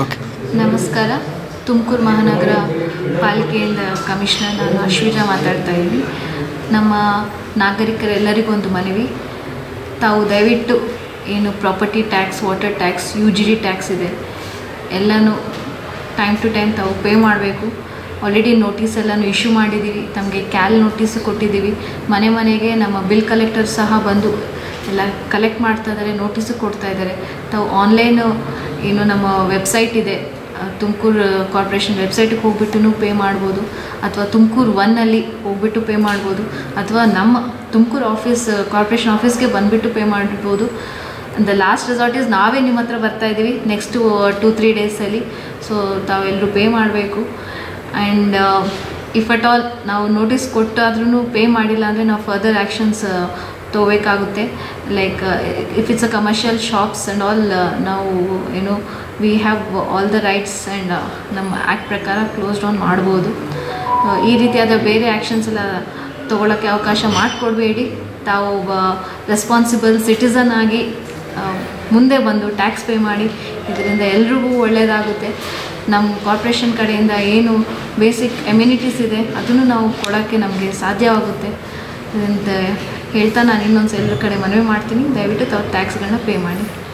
Okay. ನಮಸ್ಕಾರ. ತುಮಕೂರು ಮಹಾನಗರ ಪಾಲಿಕೆಯಿಂದ commissioner ನಾನು ಅಶ್ವಿಜಾ ಮಾತಾಡ್ತಾ ಇದ್ದೀನಿ. ನಮ್ಮ ನಾಗರಿಕರೆಲ್ಲರಿಗೊಂದು ಮನವಿ, ತಾವು ದಯವಿಟ್ಟು ಏನು property tax, water tax, UGD tax ಇದೆ ಎಲ್ಲನೂ ಟೈಮ್ ಟು ಟೈಮ್ ತಾವು ಪೇ ಮಾಡಬೇಕು. ಆಲ್ರೆಡಿ ನೋಟಿಸ್ ಎಲ್ಲನೂ ಇಶ್ಯೂ ಮಾಡಿದ್ದೀವಿ, ತಮಗೆ ಕ್ಯಾಲ್ ನೋಟಿಸ್ ಕೊಟ್ಟಿದ್ದೀವಿ. ಮನೆ ಮನೆಗೆ ನಮ್ಮ ಬಿಲ್ ಕಲೆಕ್ಟರ್ ಸಹ ಬಂದು ಎಲ್ಲ ಕಲೆಕ್ಟ್ ಮಾಡ್ತಾ ಇದ್ದಾರೆ, ನೋಟಿಸು ಕೊಡ್ತಾ ಇದ್ದಾರೆ. ತಾವು ಆನ್ಲೈನು ಏನು ನಮ್ಮ ವೆಬ್ಸೈಟ್ ಇದೆ, ತುಮಕೂರು ಕಾರ್ಪೊರೇಷನ್ ವೆಬ್ಸೈಟಿಗೆ ಹೋಗ್ಬಿಟ್ಟು ಪೇ ಮಾಡ್ಬೋದು, ಅಥವಾ ತುಮಕೂರು 1 ಹೋಗ್ಬಿಟ್ಟು ಪೇ ಮಾಡ್ಬೋದು, ಅಥವಾ ನಮ್ಮ ತುಮಕೂರು ಆಫೀಸ್ ಕಾರ್ಪೊರೇಷನ್ ಆಫೀಸ್ಗೆ ಬಂದುಬಿಟ್ಟು ಪೇ ಮಾಡ್ಬೋದು. ದ ಲಾಸ್ಟ್ ರೆಸಾರ್ಟ್ ಈಸ್ ನಾವೇ ನಿಮ್ಮ ಹತ್ರ ಬರ್ತಾಯಿದ್ದೀವಿ ನೆಕ್ಸ್ಟು 2-3 ಡೇಸಲ್ಲಿ. ಸೊ ತಾವೆಲ್ಲರೂ ಪೇ ಮಾಡಬೇಕು. ಆ್ಯಂಡ್ ಇಫ್ ಅಟ್ ಆಲ್ ನಾವು ನೋಟಿಸ್ ಕೊಟ್ಟಾದ್ರೂ ಪೇ ಮಾಡಿಲ್ಲ ಅಂದರೆ ನಾವು ಫರ್ದರ್ ಆ್ಯಕ್ಷನ್ಸ್ ತೊಗೋಬೇಕಾಗುತ್ತೆ. Like if it's a commercial shops and all, ನಾವು ಏನು we have all the rights and ನಮ್ಮ ಆ್ಯಕ್ಟ್ ಪ್ರಕಾರ ಕ್ಲೋಸ್ ಡೌನ್ ಮಾಡ್ಬೋದು. ಈ ರೀತಿಯಾದ ಬೇರೆ ಆ್ಯಕ್ಷನ್ಸ್ ಎಲ್ಲ ತೊಗೊಳ್ಳೋಕ್ಕೆ ಅವಕಾಶ ಮಾಡಿಕೊಡ್ಬೇಡಿ. ತಾವು ಒಬ್ಬ ರೆಸ್ಪಾನ್ಸಿಬಲ್ ಸಿಟಿಸನ್ ಆಗಿ ಮುಂದೆ ಬಂದು ಟ್ಯಾಕ್ಸ್ ಪೇ ಮಾಡಿ, ಇದರಿಂದ ಎಲ್ರಿಗೂ ಒಳ್ಳೆಯದಾಗುತ್ತೆ. ನಮ್ಮ ಕಾರ್ಪೊರೇಷನ್ ಕಡೆಯಿಂದ ಏನು ಬೇಸಿಕ್ ಎಮ್ಯುನಿಟೀಸ್ ಇದೆ ಅದನ್ನು ನಾವು ಕೊಡೋಕ್ಕೆ ನಮಗೆ ಸಾಧ್ಯವಾಗುತ್ತೆ ಅಂತ ಹೇಳ್ತಾ ನಾನು ಇನ್ನೊಂದು ಎಲ್ಲರ ಕಡೆ ಮನವಿ ಮಾಡ್ತೀನಿ, ದಯವಿಟ್ಟು ತಾವು ಟ್ಯಾಕ್ಸ್ಗಳನ್ನ ಪೇ ಮಾಡಿ.